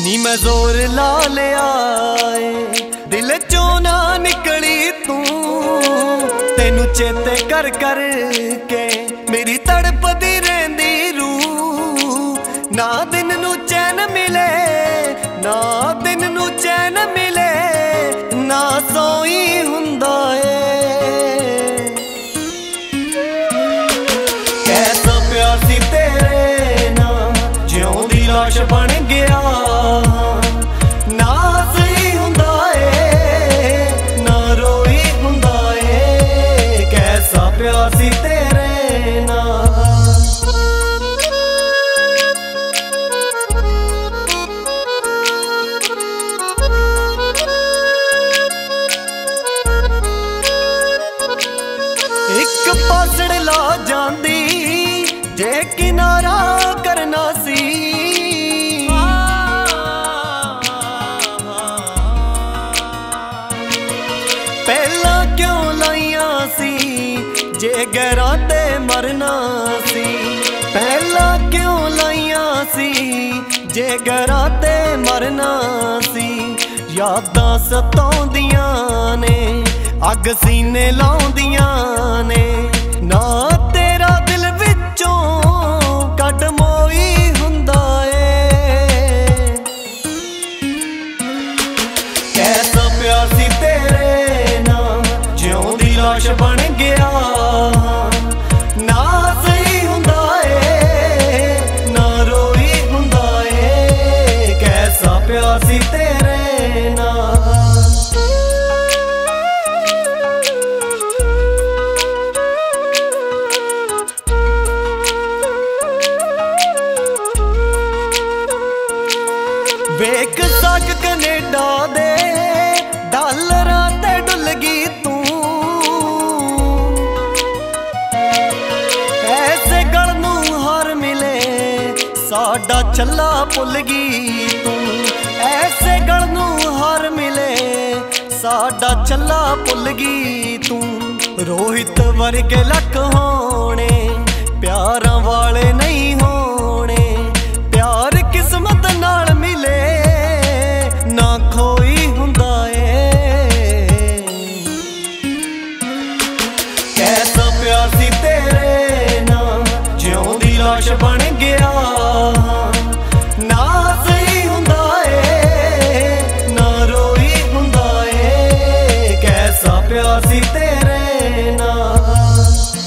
नी मैं जोर ला लिया दिल चो ना निकली तू तेनू चेते कर कर के मेरी तड़पदी रहंदी रूह ना दिन नू चैन मिले ना दिन नू चैन मिले ना सोई हुंदा ए कैसा प्यार सी तेरे नाल जिउंदी लाश बन गया ना सही हुंदा ए ना रोई हुंदा ए कैसा प्यार सी तेरे नाल। एक पासड़ ला जांदी जे किनारा करना सी पहला क्यों लाइया सी जे गैरां ते मरना सी पहला क्यों लाइया सी जे गैरां ते मरना सी यादां सताउंदियां ने अग सीने लाउंदियां ने ना तेरा दिल विचों कट मोई हुंदा ए कैसा प्यार सी तेरे नाल जिउंदी लाश बन गया ना सही हुंदा ए ना रोई हुंदा ए कैसा प्यार सी तेरे नाल। वेख सक कनेडा दे डालरां ते डुल गई तू ऐसे गल नू हार मिले साडा छल्ला भुल गई तू ऐसे गल नू हार मिले साडा छल्ला भुल गई तू रोहित वर्गे लख होने प्यारां वाले नहीं होने प्यार किस्मत नाल मिले ना खोई हुंदा ए कैसा प्यार सी तेरे नाल जिउंदी लाश बन गया ना सही हुंदा ए ना रोई हुंदा ए कैसा प्यार सी तेरे नाल।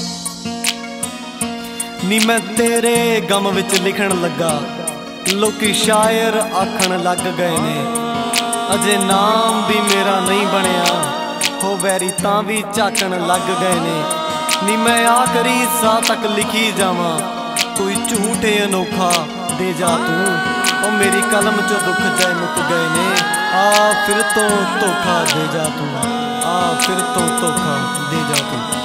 नी मैं तेरे गम विच लिखण लगा लोकी शायर आखण लग गए ने अजे नाम भी मेरा नहीं बनया हो वैरी तां भी झाकण लग गए ने नी मैं आखरी सा तक लिखी जावां कोई झूठे अनोखा दे जा तू ओ मेरी कलम चो दुख जाए मुक गए ने आ फिर तो धोखा दे जा तू आ फिर तो धोखा दे जा तू।